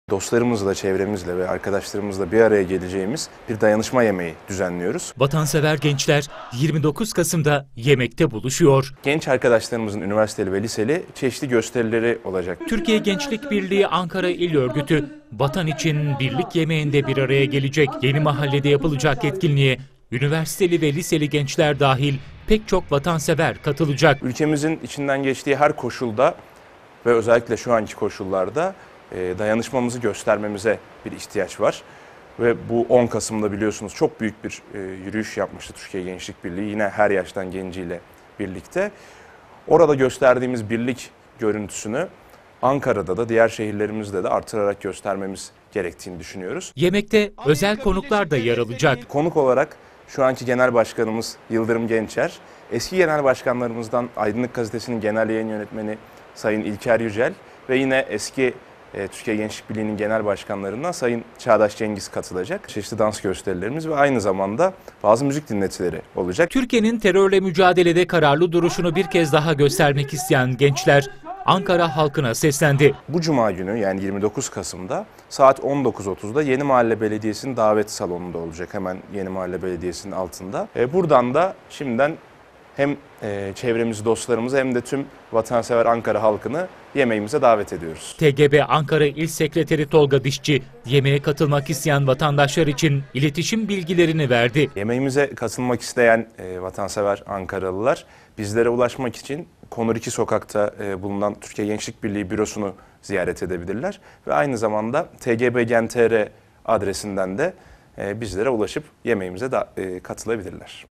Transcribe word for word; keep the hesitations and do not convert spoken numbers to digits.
Dostlarımızla, çevremizle ve arkadaşlarımızla bir araya geleceğimiz bir dayanışma yemeği düzenliyoruz. Vatansever gençler yirmi dokuz Kasım'da yemekte buluşuyor. Genç arkadaşlarımızın üniversiteli ve liseli çeşitli gösterileri olacak. Türkiye Gençlik Birliği Ankara İl Örgütü, vatan için birlik yemeğinde bir araya gelecek. Yeni Mahalle'de yapılacak etkinliğe üniversiteli ve liseli gençler dahil pek çok vatansever katılacak. Ülkemizin içinden geçtiği her koşulda ve özellikle şu anki koşullarda dayanışmamızı göstermemize bir ihtiyaç var. Ve bu on Kasım'da biliyorsunuz çok büyük bir yürüyüş yapmıştı Türkiye Gençlik Birliği, yine her yaştan genciyle birlikte. Orada gösterdiğimiz birlik görüntüsünü Ankara'da da diğer şehirlerimizde de artırarak göstermemiz gerektiğini düşünüyoruz. Yemekte özel konuklar da yer alacak. Konuk olarak şu anki Genel Başkanımız Yıldırım Gençer, eski genel başkanlarımızdan Aydınlık Gazetesi'nin genel yayın yönetmeni Sayın İlker Yücel ve yine eski Türkiye Gençlik Birliği'nin genel başkanlarından Sayın Çağdaş Cengiz katılacak. Çeşitli dans gösterilerimiz ve aynı zamanda bazı müzik dinletileri olacak. Türkiye'nin terörle mücadelede kararlı duruşunu bir kez daha göstermek isteyen gençler Ankara halkına seslendi. Bu cuma günü, yani yirmi dokuz Kasım'da saat on dokuz otuzda Yeni Mahalle Belediyesi'nin davet salonunda olacak. Hemen Yeni Mahalle Belediyesi'nin altında. Buradan da şimdiden hem çevremizi, dostlarımızı hem de tüm vatansever Ankara halkını yemeğimize davet ediyoruz. T G B Ankara İl Sekreteri Tolga Dişçi, yemeğe katılmak isteyen vatandaşlar için iletişim bilgilerini verdi. Yemeğimize katılmak isteyen e, vatansever Ankaralılar bizlere ulaşmak için Konur iki Sokak'ta e, bulunan Türkiye Gençlik Birliği bürosunu ziyaret edebilirler. Ve aynı zamanda T G B Gen nokta T R adresinden de e, bizlere ulaşıp yemeğimize da, e, katılabilirler.